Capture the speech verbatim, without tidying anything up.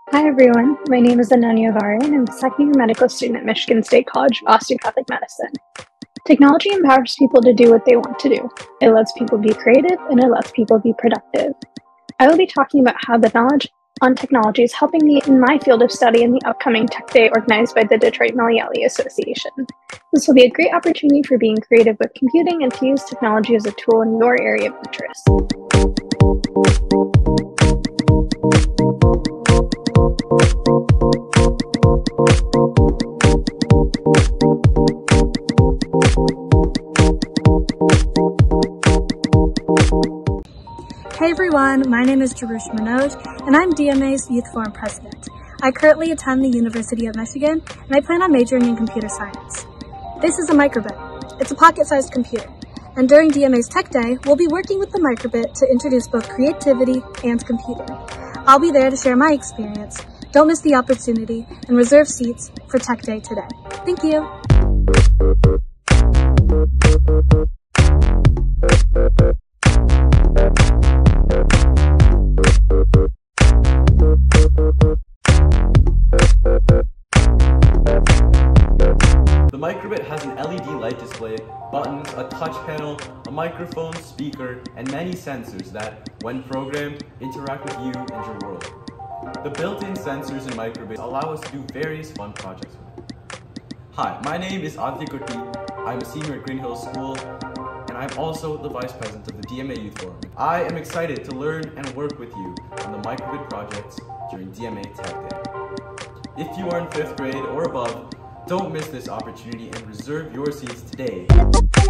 Hi everyone, my name is Ananya Vari and I'm a second year medical student at Michigan State College, Boston Catholic Medicine. Technology empowers people to do what they want to do. It lets people be creative and it lets people be productive. I will be talking about how the knowledge on technology is helping me in my field of study in the upcoming Tech Day organized by the Detroit Malayali Association. This will be a great opportunity for being creative with computing and to use technology as a tool in your area of interest. Hey everyone, my name is Jarush Manoj, and I'm D M A's Youth Forum President. I currently attend the University of Michigan, and I plan on majoring in computer science. This is a microbit. It's a pocket-sized computer, and during D M A's Tech Day, we'll be working with the microbit to introduce both creativity and computing. I'll be there to share my experience. Don't miss the opportunity, and reserve seats for Tech Day today. Thank you. The microbit has an L E D light display, buttons, a touch panel, a microphone, speaker, and many sensors that, when programmed, interact with you and your world. The built-in sensors in microbit allow us to do various fun projects with it. Hi, my name is Aditya Gurti. I'm a senior at Green Hills School, and I'm also the Vice President of the D M A Youth Forum. I am excited to learn and work with you on the microbit projects during D M A Tech Day. If you are in fifth grade or above, don't miss this opportunity and reserve your seats today.